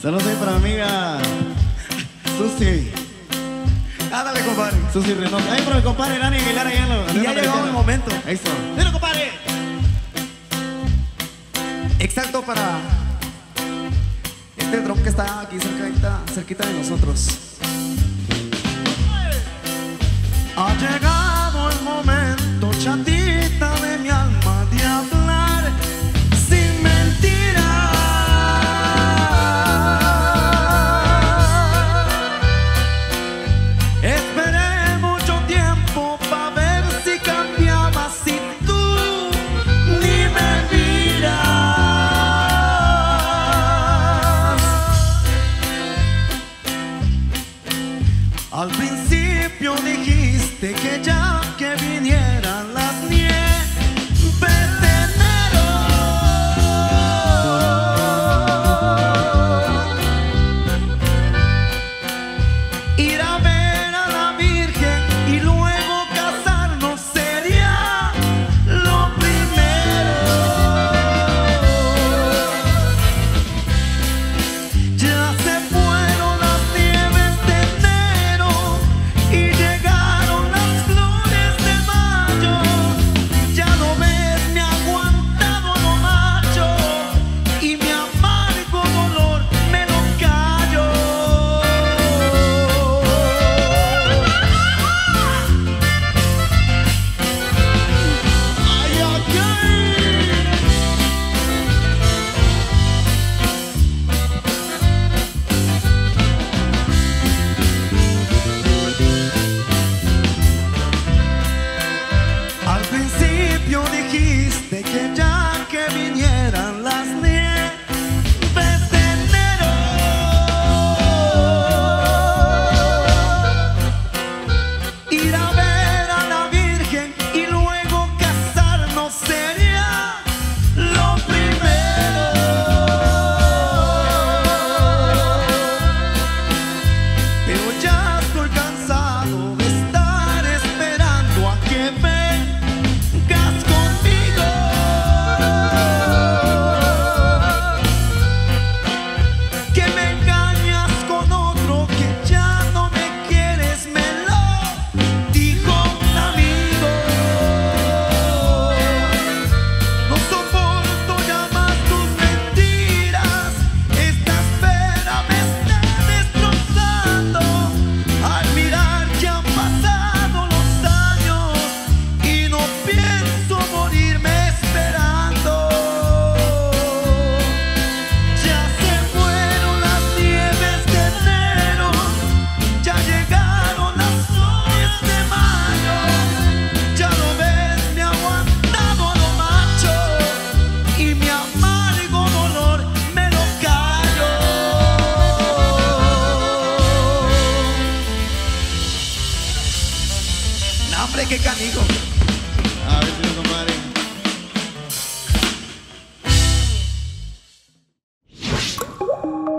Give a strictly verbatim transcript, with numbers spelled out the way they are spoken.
Saludos ahí para mi amiga Susi. Ándale, compadre. Susi Reynoso. Ahí para mi compadre Dani Aguilar allá en lo, Y ya llegó el momento. Eso. Dilo, compadre. Exacto para este dron que está aquí cerquita, cerquita de nosotros. Ha llegado el momento, chatita de mi alma, de hablar sin mentiras. Esperé mucho tiempo para ver si cambiabas, si tú ni me miras. Al principio dijiste que ya que vinieran las nieves de enero, ir a ver a la Virgen y luego casarnos sería lo primero. Ya se fueron las nieves de enero y llegaron las flores de mayo. Ya no ves, me ha aguantado lo macho y mi amargo dolor me lo callo. Ay, ay, ay. Al principio dijiste que ya que vinieran las nieves de enero, ir a ver a la Virgen y luego casarnos sería lo primero. Pero ya estoy cansado de estar esperando a que vengas conmigo. Que me engañas con otro, que ya no me quieres, me lo dijo un amigo. No soporto ya más tus mentiras, esta espera me está destrozando. Al mirar que han pasado los años y no pienso morirme esperando. Ya se fueron las nieves de enero, ya llegaron las flores de mayo. Ya lo ves, me ha aguantado lo macho y mi amargo dolor me lo callo. No, hombre, qué canijo. A ver si lo compadre.